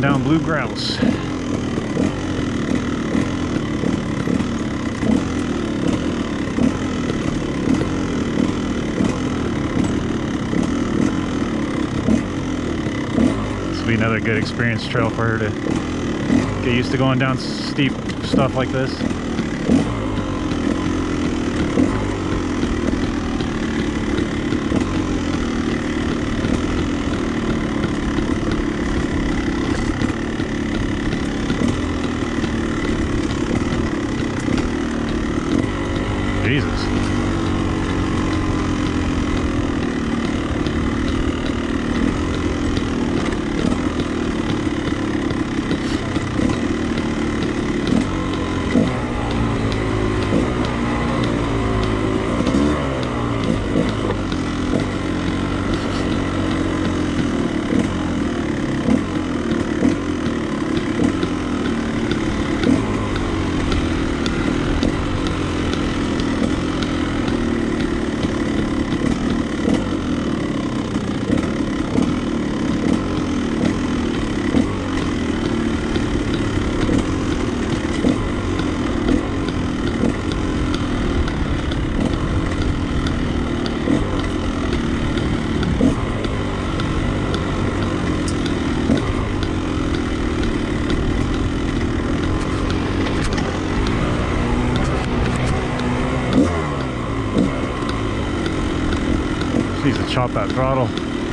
down Blue Grouse. This will be another good experience trail for her to get used to going down steep stuff like this. Jesus. Needs to chop that throttle.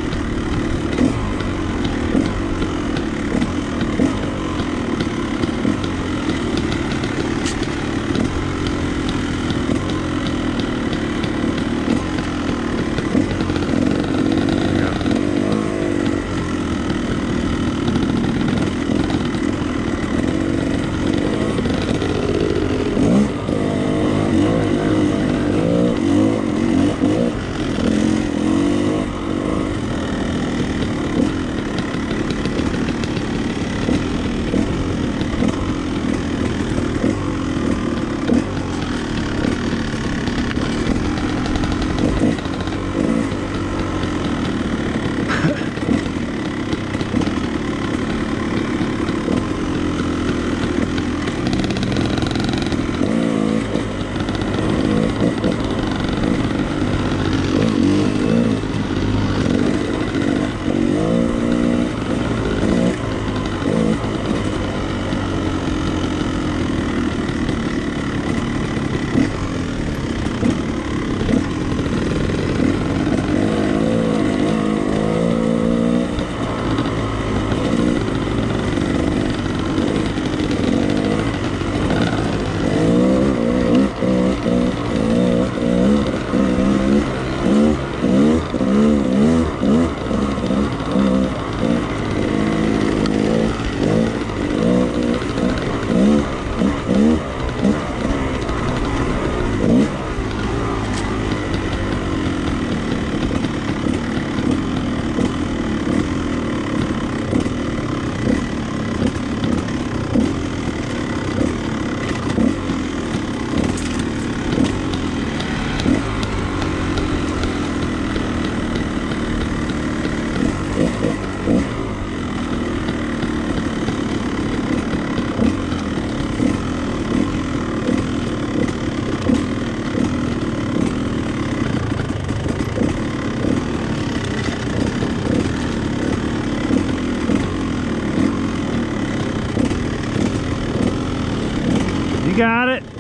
Got it. I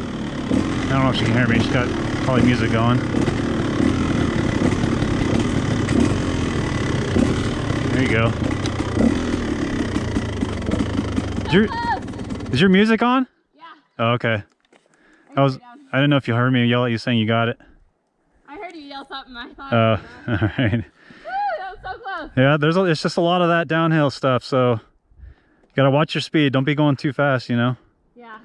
don't know if she can hear me. She's got probably music going. There you go. Is your music on? Yeah. Oh, okay. I didn't know if you heard me yell at you saying you got it. I heard you yell something. I thought. Oh, all right. Woo, that was so close. Yeah, it's just a lot of that downhill stuff, so you gotta watch your speed. Don't be going too fast, you know. Yeah.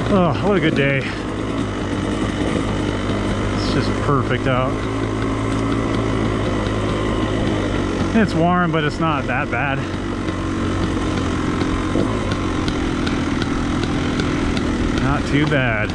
Oh, what a good day. It's just perfect out. It's warm, but it's not that bad. Not too bad.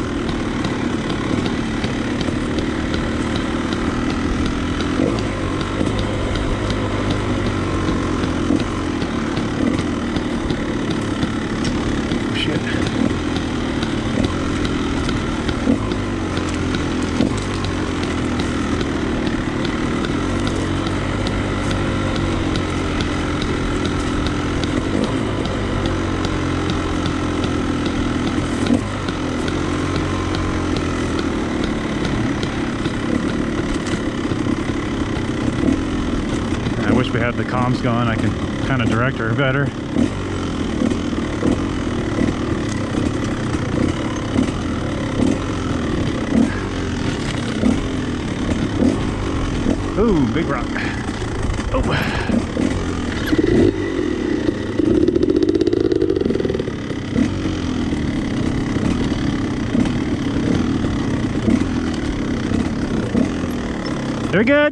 We had the comms going, I can kind of direct her better. Ooh, big rock. Oh. Very good.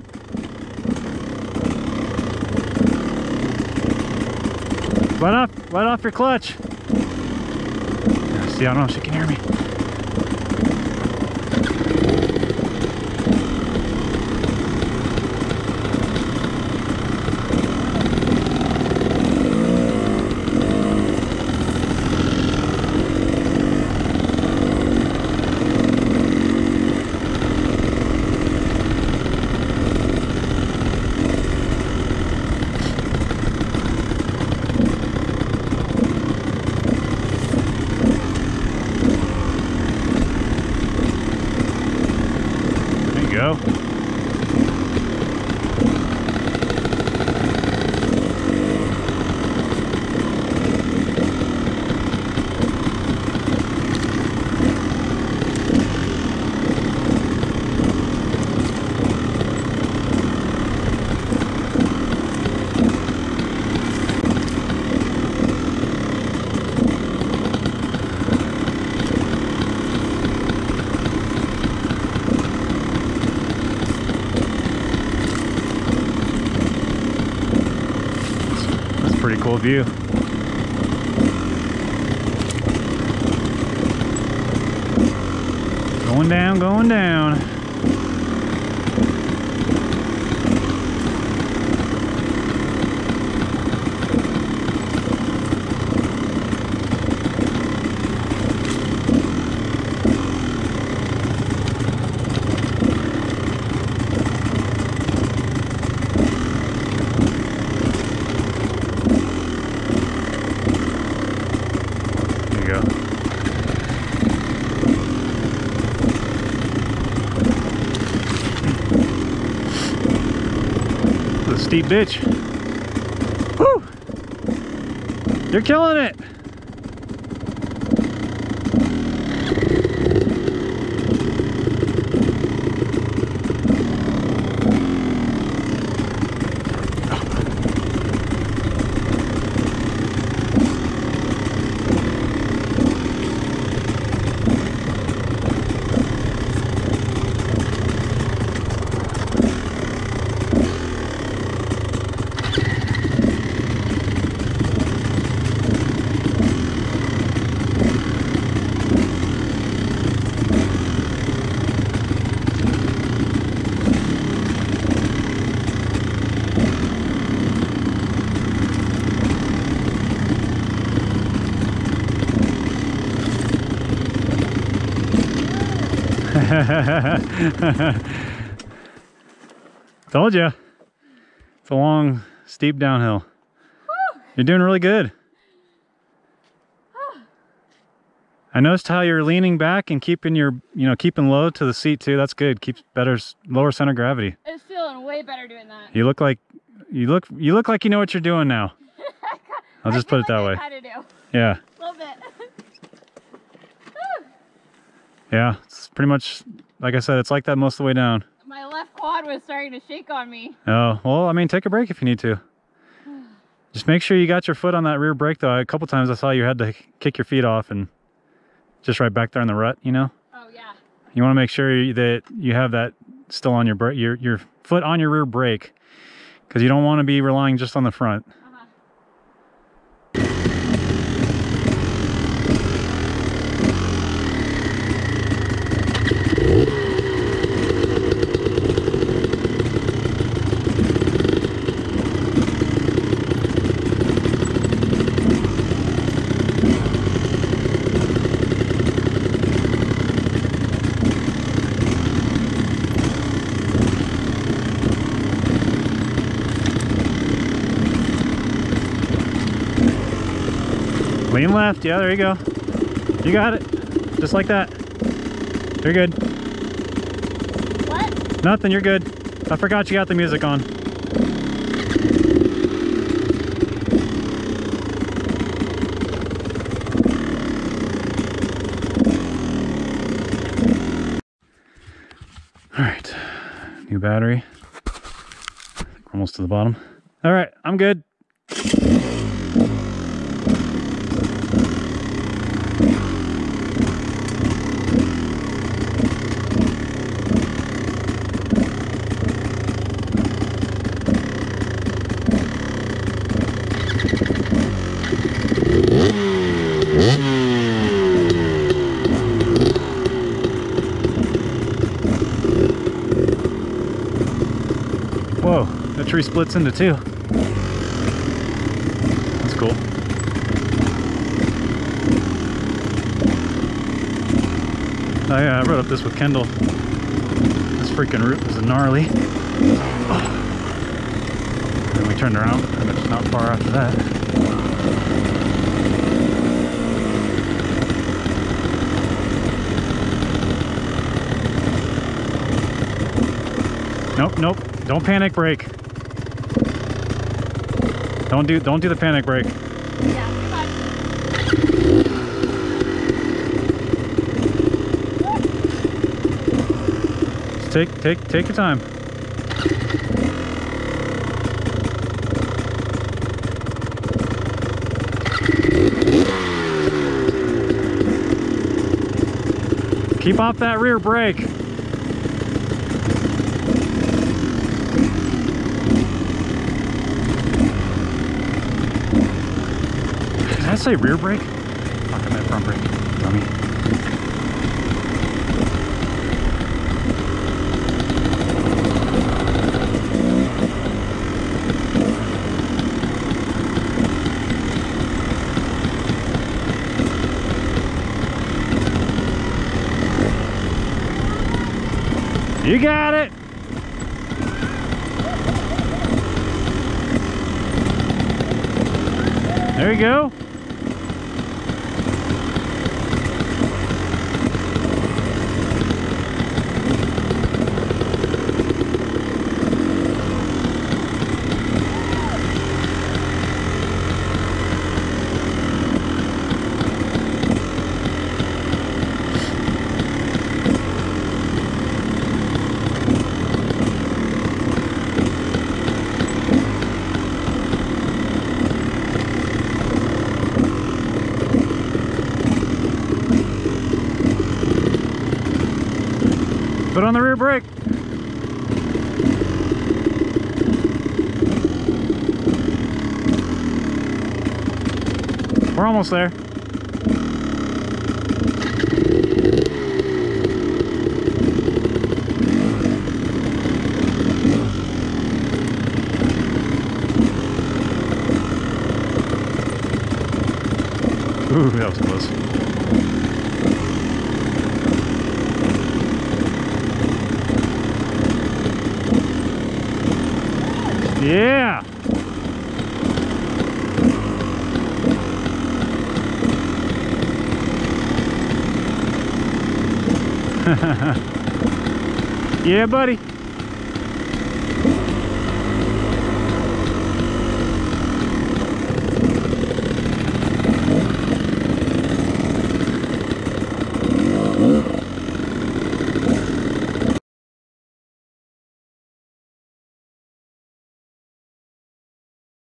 Let off your clutch. See, I don't know if she can hear me. Go. Pretty cool view. Going down, going down. Go. The steep bitch. Woo! You're killing it. Told you. It's a long, steep downhill. Woo! You're doing really good. I noticed how you're leaning back and keeping your, keeping low to the seat too. That's good. Keeps better, lower center of gravity. It's feeling way better doing that. You look like you know what you're doing now. I'll just put it that way. I kinda do. Yeah. A little bit. Yeah, it's pretty much, like I said, it's like that most of the way down. My left quad was starting to shake on me. Oh, well, I mean, take a break if you need to. Just make sure you got your foot on that rear brake though. A couple times I saw you had to kick your feet off and just right back there in the rut, you know? Oh yeah. You want to make sure that you have that still on your foot on your rear brake, because you don't want to be relying just on the front. Lean left, yeah, there you go. You got it. Just like that. You're good. What? Nothing, you're good. I forgot you got the music on. All right, new battery. I think we're almost to the bottom. All right, I'm good. Whoa, that tree splits into two. That's cool. I rode up this with Kendall. This freaking root was gnarly. Oh. And we turned around, and it's not far after that. Nope, nope. Don't panic brake. Don't do the panic brake. Yeah, goodbye. Just take your time. Keep off that rear brake. Did I say rear brake? Fuck, I meant front brake. Dummy. You got it! There you go. Put on the rear brake. We're almost there. Ooh, that was close. Yeah. Yeah, buddy.